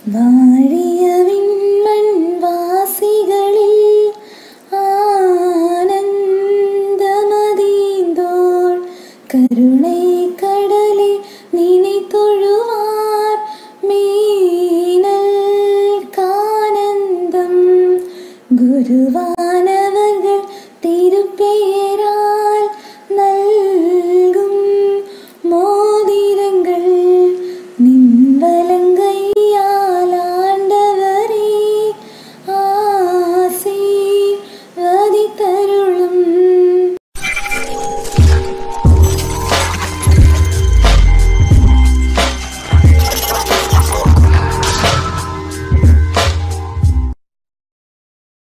வாழிய விண்மண் வாசிகளில் ஆனந்தமதீந்தோள் கருணை கடலே நினைத்தொழுவார் மீனல் கானந்தம் குருவான